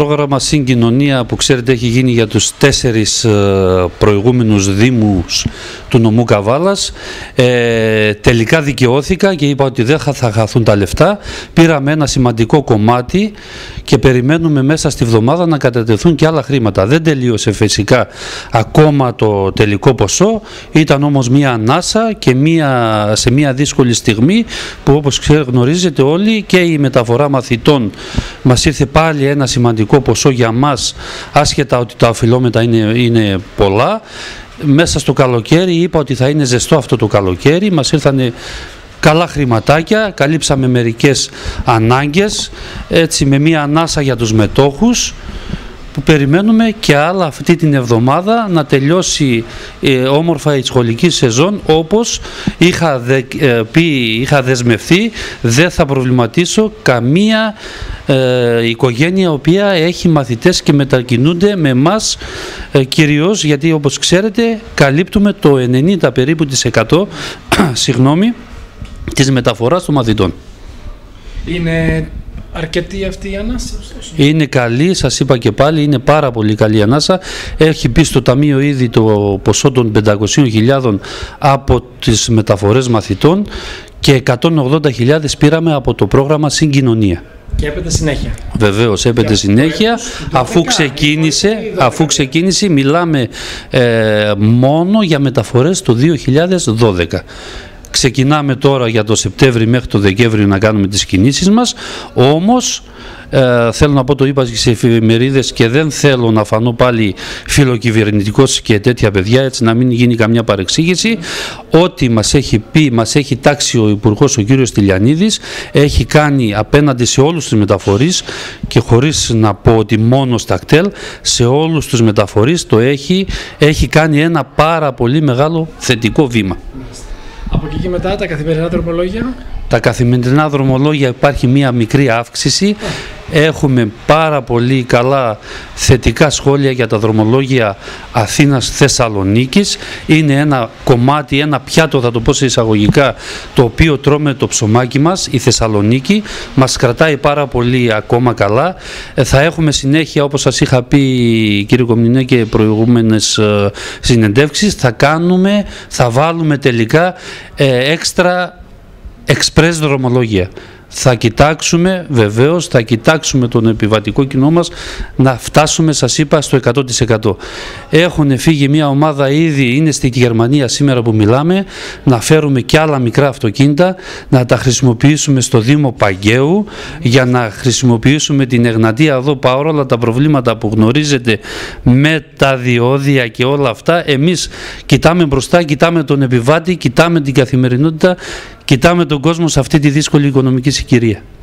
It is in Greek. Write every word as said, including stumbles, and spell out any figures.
πρόγραμμα Συγκοινωνία που ξέρετε έχει γίνει για τους τέσσερις προηγούμενους δήμους του νομού Καβάλας. Ε, τελικά δικαιώθηκα και είπα ότι δεν θα χαθούν τα λεφτά. Πήραμε ένα σημαντικό κομμάτι και περιμένουμε μέσα στη βδομάδα να κατατεθούν και άλλα χρήματα. Δεν τελείωσε φυσικά ακόμα το τελικό ποσό, ήταν όμως μία ανάσα και μία, σε μία δύσκολη στιγμή που όπως γνωρίζετε όλοι και η μεταφορά μαθητών μας ήρθε πάλι ένα σημαντικό ποσό για μας, άσχετα ότι τα οφειλόμενα είναι, είναι πολλά. Μέσα στο καλοκαίρι είπα ότι θα είναι ζεστό αυτό το καλοκαίρι, μας ήρθανε καλά χρηματάκια, καλύψαμε μερικές ανάγκες, έτσι με μία ανάσα για τους μετόχους, που περιμένουμε και άλλα αυτή την εβδομάδα να τελειώσει ε, όμορφα η σχολική σεζόν, όπως είχα, δε, ε, πει, είχα δεσμευθεί. Δεν θα προβληματίσω καμία ε, οικογένεια η οποία έχει μαθητές και μετακινούνται με εμάς, ε, κυρίως γιατί όπως ξέρετε καλύπτουμε το ενενήντα περίπου της εκατό συγγνώμη, της μεταφοράς των μαθητών. Είναι αρκετή αυτή η ανάσα? Είναι καλή, σας είπα και πάλι, είναι πάρα πολύ καλή η ανάσα. Έχει μπει στο Ταμείο ήδη το ποσό των πεντακόσιες χιλιάδες από τις μεταφορές μαθητών και εκατόν ογδόντα χιλιάδες πήραμε από το πρόγραμμα Συγκοινωνία. Και έπεται συνέχεια. Βεβαίως, έπεται συνέχεια. Αφού ξεκίνησε, αφού ξεκίνησε μιλάμε ε, μόνο για μεταφορές το δύο χιλιάδες δώδεκα. Ξεκινάμε τώρα για το Σεπτέμβρη μέχρι το Δεκέμβρη να κάνουμε τις κινήσεις μας, όμως ε, θέλω να πω, το είπα και σε εφημερίδες και δεν θέλω να φανώ πάλι φιλοκυβερνητικός και τέτοια παιδιά, έτσι να μην γίνει καμιά παρεξήγηση. Ό,τι μας έχει πει, μας έχει τάξει ο Υπουργός ο κύριος Τηλιανίδης, έχει κάνει απέναντι σε όλους τους μεταφορείς και χωρίς να πω ότι μόνο στα κτέλ, σε όλους τους μεταφορείς το έχει, έχει κάνει ένα πάρα πολύ μεγάλο θετικό βήμα. Από εκεί και μετά τα καθημερινά δρομολόγια. Τα καθημερινά δρομολόγια υπάρχει μία μικρή αύξηση. Έχουμε πάρα πολύ καλά θετικά σχόλια για τα δρομολόγια Αθήνας-Θεσσαλονίκης. Είναι ένα κομμάτι, ένα πιάτο, θα το πω σε εισαγωγικά, το οποίο τρώμε το ψωμάκι μας. Η Θεσσαλονίκη μας κρατάει πάρα πολύ ακόμα καλά. Ε, θα έχουμε συνέχεια, όπως σας είχα πει κύριε Κομνηνέ και προηγούμενες ε, συνεντεύξεις, θα κάνουμε, θα βάλουμε τελικά ε, έξτρα εξπρές δρομολόγια. Θα κοιτάξουμε, βεβαίως, θα κοιτάξουμε τον επιβατικό κοινό μας να φτάσουμε, σας είπα, στο εκατό τοις εκατό. Έχουν φύγει μια ομάδα ήδη, είναι στη Γερμανία σήμερα που μιλάμε, να φέρουμε και άλλα μικρά αυτοκίνητα, να τα χρησιμοποιήσουμε στο Δήμο Παγκαίου, για να χρησιμοποιήσουμε την Εγνατία εδώ, παρόλα τα προβλήματα που γνωρίζετε με τα διόδια και όλα αυτά. Εμείς κοιτάμε μπροστά, κοιτάμε τον επιβάτη, κοιτάμε την καθημερινότητα, κοιτάμε τον κόσμο σε αυτή τη δύσκολη οικονομική συγκυρία.